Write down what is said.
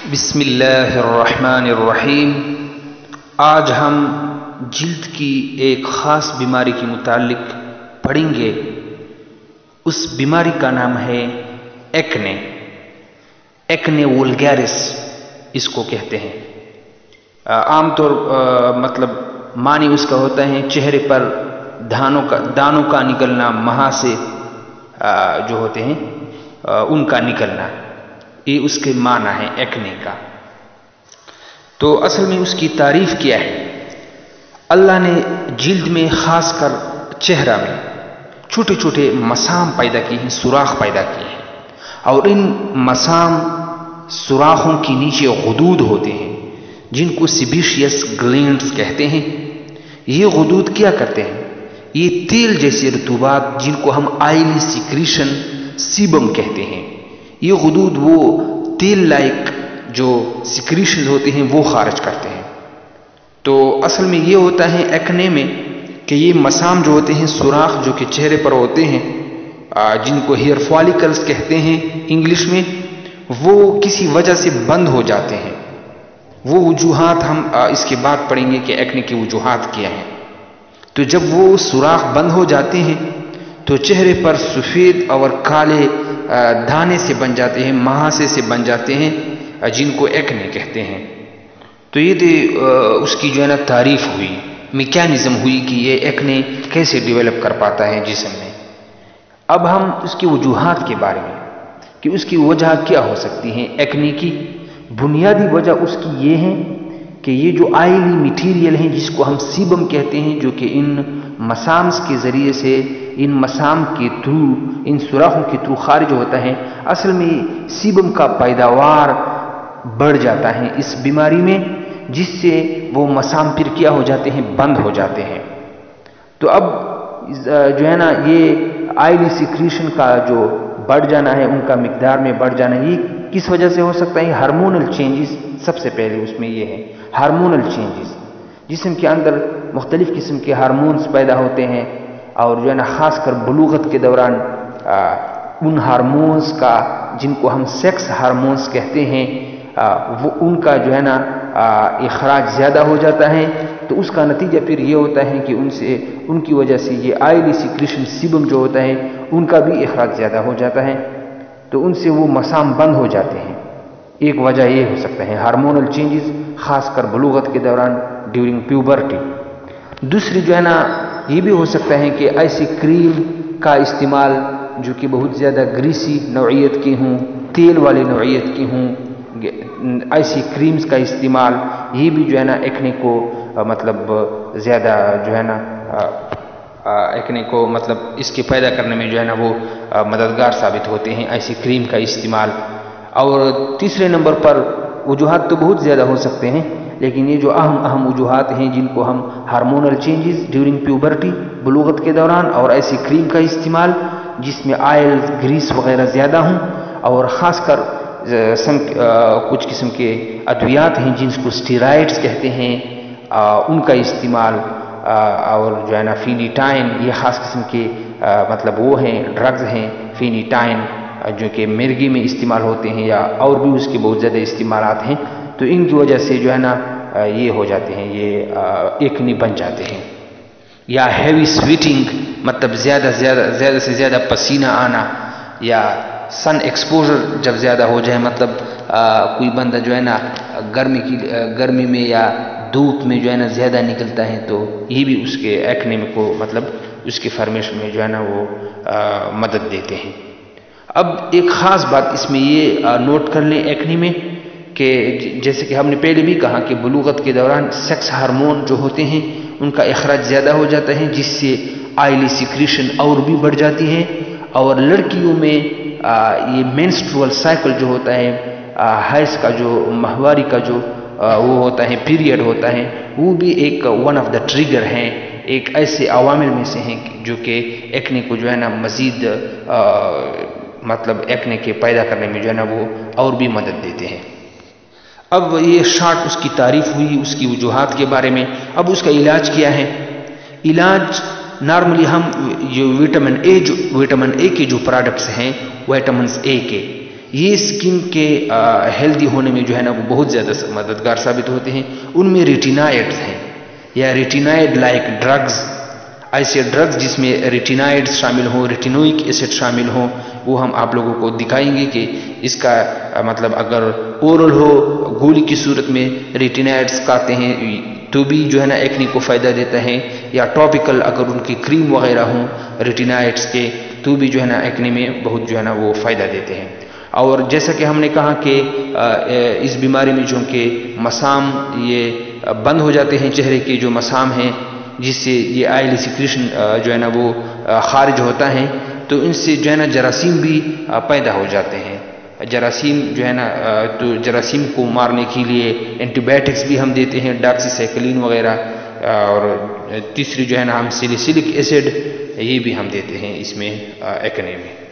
بسم اللہ الرحمن الرحیم۔ آج ہم جلد کی ایک خاص بیماری کے متعلق پڑھیں گے۔ اس بیماری کا نام ہے ایکنے۔ ایکنے وولگیرس اس کو کہتے ہیں۔ عام طور معنی اس کا ہوتا ہے چہرے پر دانوں کا نکلنا، مہا سے جو ہوتے ہیں ان کا نکلنا، یہ اس کے معنی ہے ایکنے کا۔ تو اصل میں اس کی تعریف کیا ہے؟ اللہ نے جلد میں خاص کر چہرہ میں چھوٹے چھوٹے مسام پیدا کیے ہیں، سوراخ پیدا کیے ہیں، اور ان مسام سوراخوں کے نیچے غدود ہوتے ہیں جن کو سیبیشیس گلینڈز کہتے ہیں۔ یہ غدود کیا کرتے ہیں؟ یہ تیل جیسے رطوبات جن کو ہم آئلی سیکریشن سیبم کہتے ہیں، یہ غدود وہ تیل لائک جو سیکریشن ہوتے ہیں وہ خارج کرتے ہیں۔ تو اصل میں یہ ہوتا ہے ایکنے میں کہ یہ مسام جو ہوتے ہیں، سوراخ جو کہ چہرے پر ہوتے ہیں، جن کو ہیئر فالیکلز کہتے ہیں انگلش میں، وہ کسی وجہ سے بند ہو جاتے ہیں۔ وہ وجوہات ہم اس کے بعد پڑھیں گے کہ ایکنے کی وجوہات کیا ہیں۔ تو جب وہ سوراخ بند ہو جاتے ہیں تو چہرے پر سفید اور کالے دانے سے بن جاتے ہیں، مہاسے سے بن جاتے ہیں، جن کو ایکنے کہتے ہیں۔ تو یہ اس کی جو ہے نا تعریف ہوئی، میکینزم ہوئی کہ یہ ایکنے کیسے ڈیولپ کر پاتا ہے جسم میں۔ اب ہم اس کی وجوہات کے بارے میں کہ اس کی وجہ کیا ہو سکتی ہیں ایکنے کی۔ بنیادی وجہ اس کی یہ ہے کہ یہ جو آئلی میٹیریل ہیں جس کو ہم سیبم کہتے ہیں، جو کہ ان مسامس کے ذریعے سے، ان مسام کے تھرو، ان سوراخوں کے تھرو خارج ہوتا ہے، اصل میں سیبم کا پیداوار بڑھ جاتا ہے اس بیماری میں، جس سے وہ مسام پھر کیا ہو جاتے ہیں، بند ہو جاتے ہیں۔ تو اب جو ہے نا یہ آئلی سیکریشن کا جو بڑھ جانا ہے، ان کا مقدار میں بڑھ جانا، یہ کس وجہ سے ہو سکتا ہے؟ ہارمونل چینجز سب سے پہلے اس میں یہ ہے، ہارمونل چینجز۔ جسم کے اندر مختلف قسم کے ہارمونز پیدا ہوتے ہیں، اور جو ہے نا خاص کر بلوغت کے دوران ان ہارمونز کا، جن کو ہم سیکس ہارمونز کہتے ہیں، وہ ان کا جو ہے نا اخراج زیادہ ہو جاتا ہے۔ تو اس کا نتیجہ پھر یہ ہوتا ہے کہ ان کی وجہ سے یہ آئلی سیکریشن سیبم جو ہوتا ہے ان کا بھی اخراج زیادہ ہو جاتا ہے، تو ان سے وہ مسام بند ہو جاتے ہیں۔ ایک وجہ یہ ہو سکتا ہے ہارمونل چینجز، خاص کر بلوغت کے دوران ڈیورنگ پیوبرٹی۔ دوسری جو ہے نا یہ بھی ہو سکتا ہے کہ ایسی کریم کا استعمال جو کہ بہت زیادہ گریسی نوعیت کی ہوں، تیل والی نوعیت کی ہوں، ایسی کریمز کا استعمال، یہ بھی جو ہے نا ایکنے کو زیادہ جو ہے نا ایکنے کو اس کے پیدا کرنے میں جو ہے نا وہ مددگار ثابت ہوتے ہیں، ایسی کریم کا استعمال۔ اور تیسرے نمبر پر وجوہات تو بہت زیادہ ہو سکتے ہیں، لیکن یہ جو اہم وجوہات ہیں جن کو ہم ہارمونل چینجز ڈیورنگ پیوبرٹی، بلوغت کے دوران، اور ایسی کریم کا استعمال جس میں آئل، گریس وغیرہ زیادہ ہوں، اور خاص کر کچھ قسم کے ادویات ہیں جن کو سٹیرائڈز کہتے ہیں، ان کا استعمال، اور جو ہے نا فینیٹائن، یہ خاص قسم کے وہ ہیں ڈرگز ہیں فینیٹائن، جو کہ مرگی میں استعمال ہوتے ہیں، یا اور بھی اس کے بہت زیادہ استعمالات ہیں۔ تو ان کی وجہ سے جو ہے نا یہ ہو جاتے ہیں، یہ ایکنے بن جاتے ہیں۔ یا ہیوی سویٹنگ، زیادہ سے زیادہ پسینہ آنا، یا سن ایکسپوژر جب زیادہ ہو جائے، کوئی بندہ جو ہے نا گرمی میں یا دھوپ میں جو ہے نا زیادہ نکلتا ہے، تو یہ بھی اس کے ایکنے میں کو اس کے فارمیشن میں جو ہے نا وہ مدد دیتے ہیں۔ اب ایک خاص بات اس میں یہ نوٹ کر لیں ایکنے میں کہ جیسے کہ ہم نے پہلے بھی کہا کہ بلوغت کے دوران سیکس ہارمون جو ہوتے ہیں ان کا اخراج زیادہ ہو جاتا ہے، جس سے آئلی سیکریشن اور بھی بڑھ جاتی ہے، اور لڑکیوں میں یہ مینسٹرول سائیکل جو ہوتا ہے، حیض کا جو ماہواری کا جو وہ ہوتا ہے، پیریڈ ہوتا ہے، وہ بھی ایک ون آف دا ٹریگر ہیں، ایک ایسے عوامل میں سے ہیں جو کہ ایکنے کو جو ہے نا مزید ایکنے کے پیدا کرنے میں جو ہے نا وہ اور بھی مدد دیتے ہیں۔ اب یہ شارٹ اس کی تعریف ہوئی، اس کی وجوہات کے بارے میں۔ اب اس کا علاج کیا ہے؟ علاج نارملی ہم جو وٹامن اے کے جو پروڈکٹس ہیں، وٹامنز اے کے، یہ اسکن کے ہیلدی ہونے میں جو ہے نا وہ بہت زیادہ مددگار ثابت ہوتے ہیں. ان میں ریٹینائڈز ہیں یا ریٹینائڈ لائک ڈرگز، ایسے ڈرگز جس میں ریٹینائڈز شامل ہوں، ریٹینوئک ایسڈ شامل ہوں، وہ ہم آپ لوگوں کو دکھائیں گے کہ اس کا مطلب اگر اورل ہو گولی کی صورت میں ریٹینائڈز کھاتے ہیں تو بھی جو ہے نا ایکنی کو فائدہ دیتا ہے، یا ٹاپیکل اگر ان کی کریم وغیرہ ہوں ریٹینائڈز کے تو بھی جو ہے نا ایکنی میں بہت جو ہے نا وہ فائدہ دیتے ہیں. اور جیسا کہ ہم نے کہا کہ اس بیماری میں چونکہ مسام یہ بند ہو جاتے ہیں، چہرے کے جو مسام ہیں جس سے یہ آئلی سیکریشن جو ہے نا وہ خارج ہوتا ہے، تو ان سے جو ہے نا جراثیم بھی پیدا ہو جاتے ہیں. جراثیم جو ہے نا تو جراثیم کو مارنے کے لیے اینٹی بائیوٹکس بھی ہم دیتے ہیں، ڈاکسی سائیکلین وغیرہ، اور تیسری جو ہے نا ہم سیلیسلک ایسڈ یہ بھی ہم دیتے ہیں اس میں ایکنے میں.